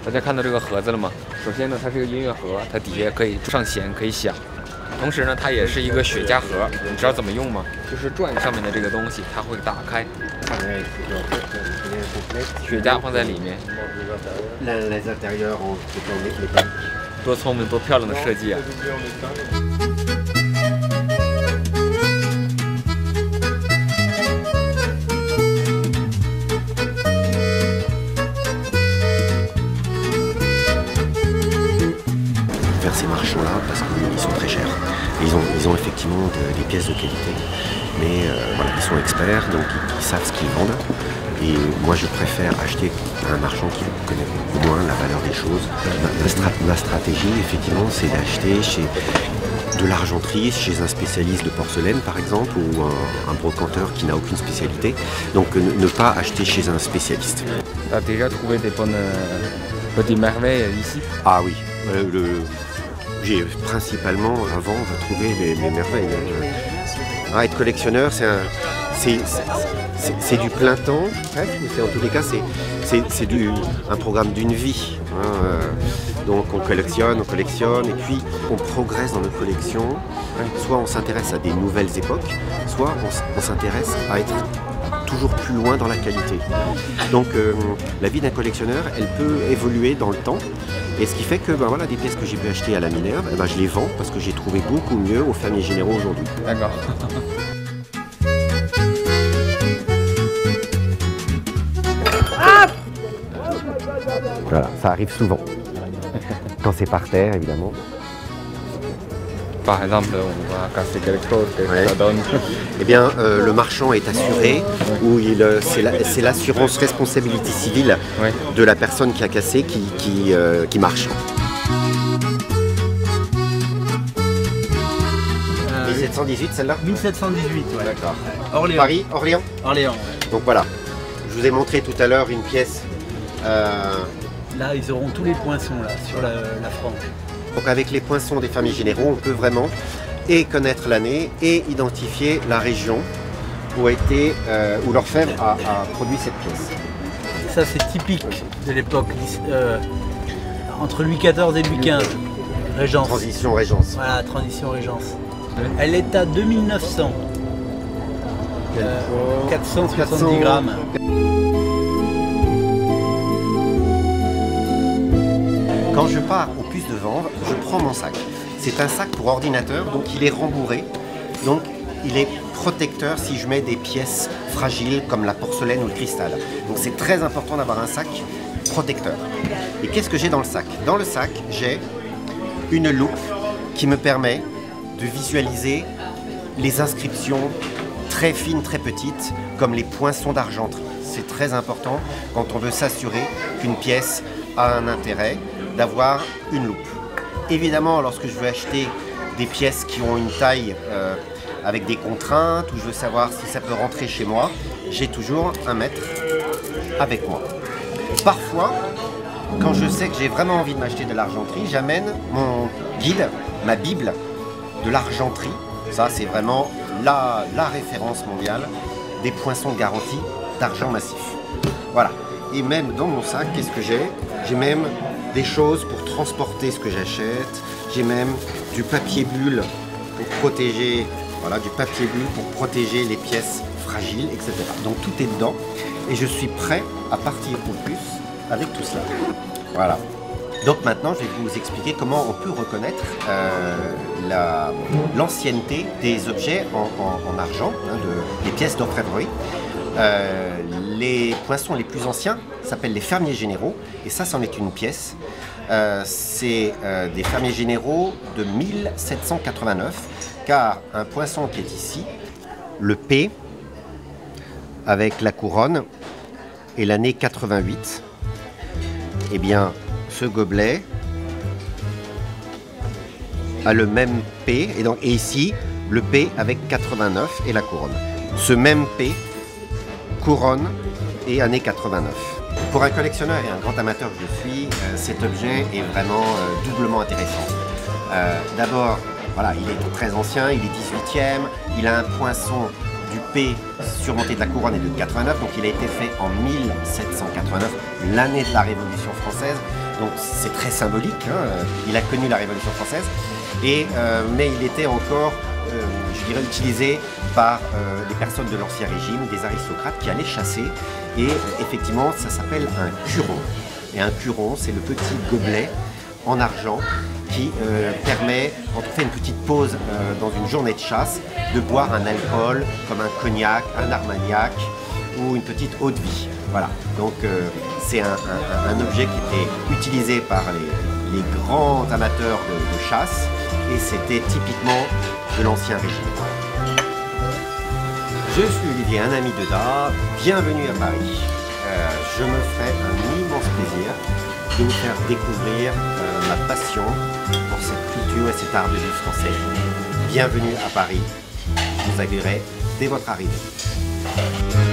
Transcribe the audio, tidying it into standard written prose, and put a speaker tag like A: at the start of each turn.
A: 大家看到这个盒子了吗？首先呢，它是一个音乐盒，它底下可以上弦，可以响。同时呢，它也是一个雪茄盒。你知道怎么用吗？就是转上面的这个东西，它会打开。雪茄放在里面。多聪明，多漂亮的设计啊！
B: Vers ces marchands-là parce qu'ils sont très chers. Et ils ont effectivement des pièces de qualité, mais voilà, ils sont experts, donc ils savent ce qu'ils vendent. Et moi, je préfère acheter à un marchand qui connaît beaucoup moins la valeur des choses. Ma stratégie, effectivement, c'est d'acheter chez de l'argenterie, chez un spécialiste de porcelaine, par exemple, ou un brocanteur qui n'a aucune spécialité. Donc, ne pas acheter chez un spécialiste.
A: Tu as déjà trouvé des bonnes petites merveilles ici?
B: Ah oui. J'ai principalement avant trouvé mes merveilles. Être collectionneur, c'est du plein temps, en tous les cas c'est un programme d'une vie. Donc on collectionne, et puis on progresse dans notre collection. Soit on s'intéresse à des nouvelles époques, soit on s'intéresse à être toujours plus loin dans la qualité. Donc la vie d'un collectionneur, elle peut évoluer dans le temps. Et ce qui fait que voilà, des pièces que j'ai pu acheter à la Minerve, je les vends parce que j'ai trouvé beaucoup mieux aux fermiers généraux aujourd'hui.
A: D'accord.
B: Voilà, ça arrive souvent. Quand c'est par terre, évidemment.
A: Par exemple, on va casser quelque chose, qu'est-ce que ça donne?
B: Eh bien, le marchand est assuré, ou c'est l'assurance responsabilité civile de la personne qui a cassé qui marche. 1718 celle-là?
C: 1718, ouais.
B: D'accord.
C: Orléans.
B: Paris, Orléans?
C: Orléans, ouais.
B: Donc voilà, je vous ai montré tout à l'heure une pièce.
C: Là, ils auront tous les poinçons là, sur la frange.
B: Donc avec les poinçons des fermiers généraux, on peut vraiment connaître l'année et identifier la région où l'orfèvre a produit cette pièce.
C: Ça c'est typique de l'époque, entre Louis XIV et Louis XV, Régence.
B: Transition Régence.
C: Voilà, transition Régence. Elle est à 2900, 470 grammes.
B: Quand je pars aux puces de vendre, je prends mon sac. C'est un sac pour ordinateur, donc il est rembourré. Donc il est protecteur si je mets des pièces fragiles comme la porcelaine ou le cristal. Donc c'est très important d'avoir un sac protecteur. Et qu'est-ce que j'ai dans le sac? Dans le sac, j'ai une loupe qui me permet de visualiser les inscriptions très fines, très petites, comme les poinçons d'argenterie. C'est très important quand on veut s'assurer qu'une pièce a un intérêt, d'avoir une loupe. Évidemment, lorsque je veux acheter des pièces qui ont une taille avec des contraintes, ou je veux savoir si ça peut rentrer chez moi, j'ai toujours un mètre avec moi. Parfois, quand je sais que j'ai vraiment envie de m'acheter de l'argenterie, j'amène mon guide, ma Bible de l'argenterie. Ça, c'est vraiment la référence mondiale des poinçons garantis d'argent massif. Voilà. Et même dans mon sac, qu'est-ce que j'ai? J'ai même des choses pour transporter ce que j'achète. J'ai même du papier bulle pour protéger, voilà, du papier bulle pour protéger les pièces fragiles, etc. Donc tout est dedans et je suis prêt à partir aux puces avec tout cela. Voilà. Donc maintenant, je vais vous expliquer comment on peut reconnaître l'ancienneté des objets en argent, des pièces d'orfèvrerie. Les poinçons les plus anciens s'appellent les fermiers généraux, et ça, c'en est une pièce. C'est des fermiers généraux de 1789, car un poinçon qui est ici, le P, avec la couronne, et l'année 88, eh bien, ce gobelet a le même P, et ici, le P avec 89 et la couronne. Ce même P, couronne et année 89. Pour un collectionneur et un grand amateur que je suis, cet objet est vraiment doublement intéressant. D'abord, voilà, il est très ancien, il est 18e, il a un poinçon du P surmonté de la couronne et de 89, donc il a été fait en 1789, l'année de la Révolution française. donc c'est très symbolique. Hein. Il a connu la Révolution française, mais il était encore, je dirais, utilisé par les personnes de l'Ancien Régime, des aristocrates qui allaient chasser. Et effectivement, ça s'appelle un curon. Et un curon, c'est le petit gobelet en argent qui permet, quand on fait une petite pause dans une journée de chasse, de boire un alcool comme un cognac, un armagnac ou une petite eau de vie. Voilà, donc c'est un objet qui était utilisé par les grands amateurs de chasse et c'était typiquement de l'Ancien Régime. Je suis Olivier, un ami de Da, bienvenue à Paris. Je me ferai un immense plaisir de vous faire découvrir ma passion pour cette culture et cet art de vivre français. Bienvenue à Paris, je vous accueillerai dès votre arrivée.